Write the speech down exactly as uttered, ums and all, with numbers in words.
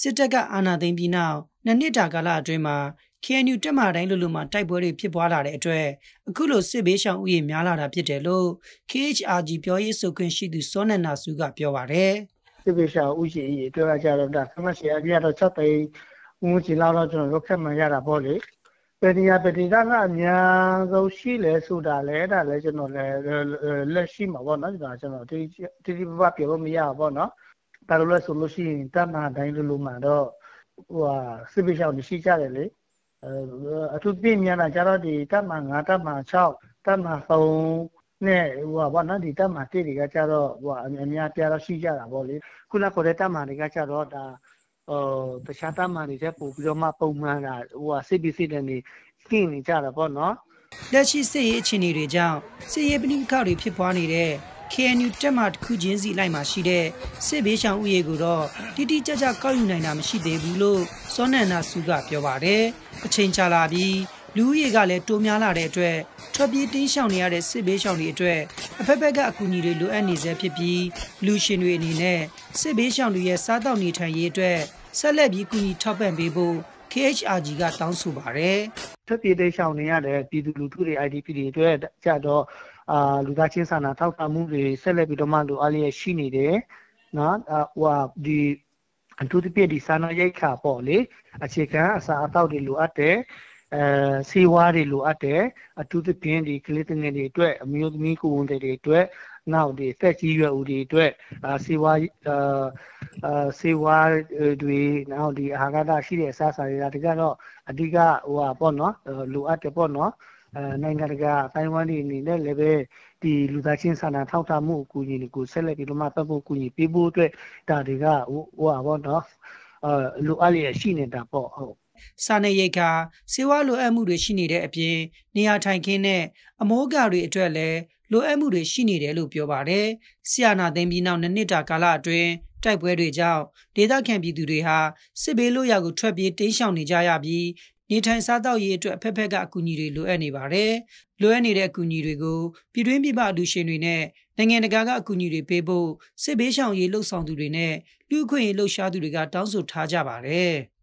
စစ်တပ်ကအာဏာသိမ်းပြီးနောက်နှစ်နှစ်တာကာလအတွင်းမှာ K N U တက်မာတိုင်းလူလူမှာတိုက်ပွဲတွေဖြစ်ပွားလာတဲ့အတွက်အခုလိုစစ်ဘေးရှောင်ဥယျာဉ်များလာတာဖြစ်တယ်လို့ K H R G ပြောရေးဆိုခွင့်ရှိသူစောနန္ဒစုကပြောပါတယ်စစ်ဘေးရှောင်ဥယျာဉ်အတွက်ကြတော့ဒါခမစီအပြည့်တော့၆သိန်းဦးချီလောက်တော့ကျွန်တော်တို့ခက်မှန်ရတာပေါ့လေပယ်ဒီယာပယ်ဒီတာကအများဆုံးရှိလဲဆိုတာလဲဒါလဲကျွန်တော်လည်းလက်ရှိမှာပေါ့နော်ဒါကျွန်တော်တိတိတိပပပြောလို့မရဘူးပေါ့နော်ဒါလိုလဲဆိုလို့ရှိရင်တက်မာတိုင်းလူလူမှာတော့ဟိုဟာစစ်ဘေးရှောင်ရှိကြတယ်လေအထူးပြင်းများတာကျတော့ဒီတက်မာ၅တက်မာ၆တက်မာ၃နဲ့ဟိုဘာနော်ဒီတက်မာတိတွေကကျတော့ဟိုအများပြားတော့ရှိကြတာပေါ့လေခုနကခေါ်တဲ့တက်မာတွေကကျတော့ဒါဟိုတခြားတက်မာတွေကျပို့ပြီးတော့မှပုံမှန်တာဟိုစစ်ပြီးစစ်တယ်နေကိနေကြတာပေါ့နော်လက်ရှိစစ်ရေးအခြေအနေတွေကြောင့်စစ်ရေးပဋိပက္ခတွေဖြစ်ပွားနေတဲ့ K N U တက်မာတစ်ခုချင်းစီလိုက်မှာရှိတဲ့စစ်ဘေးရှောင်ဥယျာဉ်ကိုတော့တိတိကျကျကောက်ယူနိုင်တာမရှိသေးဘူးလို့စောနန္ဒစုကပြောပါတယ်အချိန်ကြာလာပြီးလူဦးရေကလည်းတိုးများလာတဲ့အတွက်ထွက်ပြေးတင်းရှောင်နေရတဲ့စစ်ဘေးရှောင်တွေအတွက်အဖက်ဖက်ကအကူအညီတွေလိုအပ်နေစေဖြစ်ပြီးလူရှင်တွေအနေနဲ့စစ်ဘေးရှောင်တွေရဲ့စားတောက်နေထိုင်ရေးအတွက်ဆက်လက်ပြီးကူညီထောက်ပံ့ပေးဖို့ K H R G ကတောင်းဆိုပါတယ်ထွက်ပြေးတင်းရှောင်နေရတဲ့ပြည်သူလူထုတွေ I D P တွေအတွက်ကြတော့အာလူသားချင်းစာနာထောက်ထားမှုတွေဆက်လက်ပြီးတော့မှလိုအားလျက်ရှိနေတယ်နော်ဟိုဒီအထူးသဖြင့်ဒီစာနာရိတ်ခါပေါ့လေအခြေခံအစာအသောက်တွေလိုအပ်တယ်အဲစီဝါးတွေလိုအပ်တယ်အထူးသဖြင့်ဒီကလေးငယ်တွေအတွက်အမျိုးသမီးကိုဝန်တွေအတွက်နောက်ဒီသက်ကြီးရွယ်ဦးတွေအတွက်စီဝါးအာစီဝါးတွေနောက်ဒီအာဟာရရှိတဲ့အစားအစာတွေဒါကတော့အဓိကဟိုပါပေါ့နော်လိုအပ်တယ်ပေါ့နော်အဲနိုင်ငံတကာအတိုင်းအဝန်းတွေအနေနဲ့လည်းပဲဒီလူသားချင်းစာနာထောက်ထားမှုအကူအညီတွေကိုဆက်လက်ပြီးတော့မှပတ်ဖို့အကူအညီပေးဖို့အတွက်ဒါတွေကဟိုဟိုပါပေါ့နော်အဲလိုအပ်လျက်ရှိနေတာပေါ့ဟုတ်စာနယ်ရိတ်ကစေဝါလိုအပ်မှုတွေရှိနေတဲ့အပြင်နေရာထိုင်ခင်းနဲ့အမိုးအကာတွေအတွက်လည်းလိုအပ်မှုတွေရှိနေတယ်လို့ပြောပါတယ်။ဆီယနာသိမ်းပြီးနောက်နှစ်နှစ်တာကာလအတွင်းတိုက်ပွဲတွေကြောင့်ဒေသခံပြည်သူတွေဟာစစ်ဘေးလွတ်ရာကိုထွက်ပြေးတိမ်းရှောင်နေကြရပြီးနေထိုင်စားသောက်ရေးအတွက်အဖက်ဖက်ကအကူအညီတွေလိုအပ်နေပါတယ်။လိုအပ်နေတဲ့အကူအညီတွေကိုပြည်တွင်းပြည်ပအလူရှင်တွေနဲ့နိုင်ငံတကာကအကူအညီတွေပေးဖို့စစ်ဘေးရှောင်ရေးလှုပ်ဆောင်သူတွေနဲ့လူ့အခွင့်အရေးလှုပ်ရှားသူတွေကတောင်းဆိုထားကြပါတယ်။